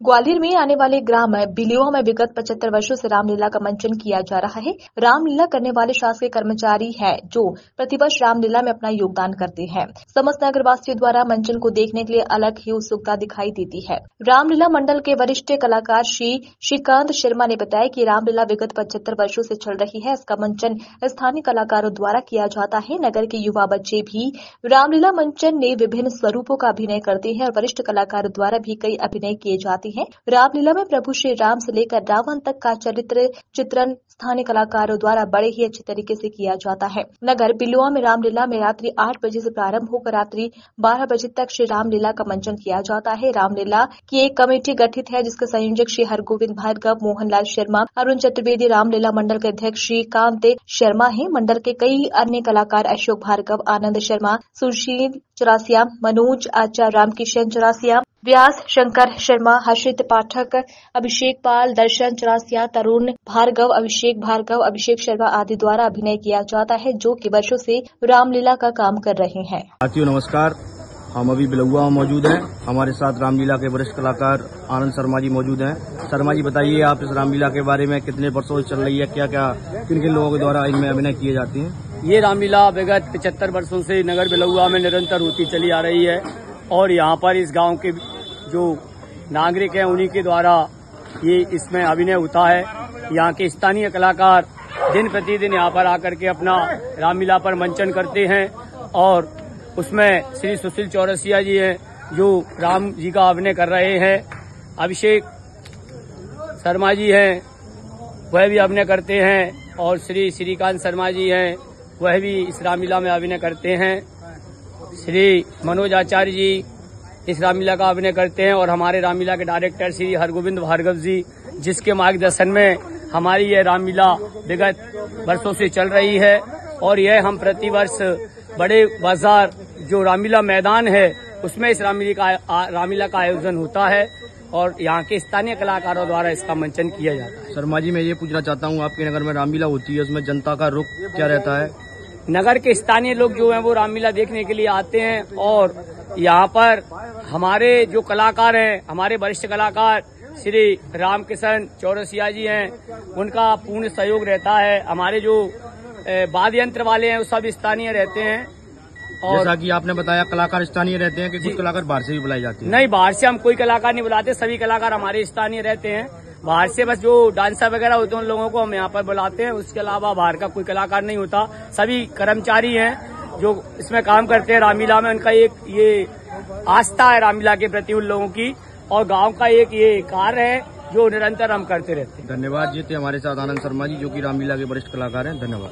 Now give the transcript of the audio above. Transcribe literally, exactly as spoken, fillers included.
ग्वालियर में आने वाले ग्राम बिलियों में विगत पचहत्तर वर्षों से रामलीला का मंचन किया जा रहा है। रामलीला करने वाले शासकीय कर्मचारी हैं जो प्रतिवर्ष रामलीला में अपना योगदान करते हैं। समस्त नगरवासियों द्वारा मंचन को देखने के लिए अलग ही उत्सुकता दिखाई देती है। रामलीला मंडल के वरिष्ठ कलाकार श्री श्रीकांत शर्मा ने बताया कि रामलीला विगत पचहत्तर वर्षों से चल रही है। इसका मंचन स्थानीय कलाकारों द्वारा किया जाता है। नगर के युवा बच्चे भी रामलीला मंचन में विभिन्न स्वरूपों का अभिनय करते हैं और वरिष्ठ कलाकारों द्वारा भी कई अभिनय किए जाते हैं। रामलीला में प्रभु श्री राम से लेकर रावण तक का चरित्र चित्रण स्थानीय कलाकारों द्वारा बड़े ही अच्छे तरीके से किया जाता है। नगर बिलुआ में रामलीला में रात्रि आठ बजे से प्रारंभ होकर रात्रि बारह बजे तक श्री रामलीला का मंचन किया जाता है। रामलीला की एक कमेटी गठित है जिसके संयोजक श्री हरगोविंद भार्गव, मोहनलाल शर्मा, अरुण चतुर्वेदी, रामलीला मंडल के अध्यक्ष श्रीकांत शर्मा है। मंडल के कई अन्य कलाकार अशोक भार्गव, आनंद शर्मा, सुशील चौरासिया, मनोज आचार्य, रामकिशन चौरासिया, व्यास शंकर शर्मा, हर्षित पाठक, अभिषेक पाल, दर्शन चौरासिया, तरुण भार्गव, अभिषेक भार्गव, अभिषेक शर्मा आदि द्वारा अभिनय किया जाता है जो कि वर्षों से रामलीला का काम कर रहे हैं। साथियों नमस्कार, हम अभी बिलुआ में मौजूद हैं। हमारे साथ रामलीला के वरिष्ठ कलाकार आनंद शर्मा जी मौजूद हैं। शर्मा जी बताइए, आप इस रामलीला के बारे में कितने वर्षों से चल रही है, क्या क्या किन किन लोगों के द्वारा इनमें अभिनय किए जाते हैं? ये रामलीला विगत पचहत्तर वर्षों से नगर बिलुआ में निरंतर होती चली आ रही है और यहाँ पर इस गांव के जो नागरिक हैं उन्हीं के द्वारा ये इसमें अभिनय होता है। यहाँ के स्थानीय कलाकार दिन प्रतिदिन यहाँ पर आकर के अपना रामलीला पर मंचन करते हैं और उसमें श्री सुशील चौरसिया जी हैं जो राम जी का अभिनय कर रहे हैं। अभिषेक शर्मा जी हैं, वह भी अभिनय करते हैं और श्री श्रीकांत शर्मा जी हैं, वह भी इस रामलीला में अभिनय करते हैं। श्री मनोज आचार्य जी इस रामलीला का अभिनय करते हैं और हमारे रामलीला के डायरेक्टर श्री हरगोविंद भार्गव जी, जिसके मार्गदर्शन में हमारी यह रामलीला विगत वर्षों से चल रही है और यह हम प्रतिवर्ष बड़े बाजार जो रामलीला मैदान है उसमें इस रामलीला का रामलीला का आयोजन होता है और यहाँ के स्थानीय कलाकारों द्वारा इसका मंचन किया जाता है। शर्मा जी, मैं ये पूछना चाहता हूँ, आपके नगर में रामलीला होती है, उसमें जनता का रुख क्या रहता है? नगर के स्थानीय लोग जो हैं वो रामलीला देखने के लिए आते हैं और यहाँ पर हमारे जो कलाकार हैं, हमारे वरिष्ठ कलाकार श्री रामकिशन चौरसिया जी हैं, उनका पूर्ण सहयोग रहता है। हमारे जो वाद्य यंत्र वाले हैं वो सब स्थानीय रहते हैं और जैसा कि आपने बताया कलाकार स्थानीय रहते हैं कि कुछ कलाकार बाहर से भी बुलाए जाते हैं? नहीं, बाहर से हम कोई कलाकार नहीं बुलाते, सभी कलाकार हमारे स्थानीय रहते हैं। बाहर से बस जो डांसर वगैरह होते हैं उन लोगों को हम यहाँ पर बुलाते हैं, उसके अलावा बाहर का कोई कलाकार नहीं होता। सभी कर्मचारी हैं जो इसमें काम करते हैं रामलीला में, उनका एक ये आस्था है रामलीला के प्रति उन लोगों की और गांव का एक ये कार्य है जो निरंतर हम करते रहते हैं। धन्यवाद जी। थे हमारे साथ आनंद शर्मा जी जो कि रामलीला के वरिष्ठ कलाकार हैं। धन्यवाद।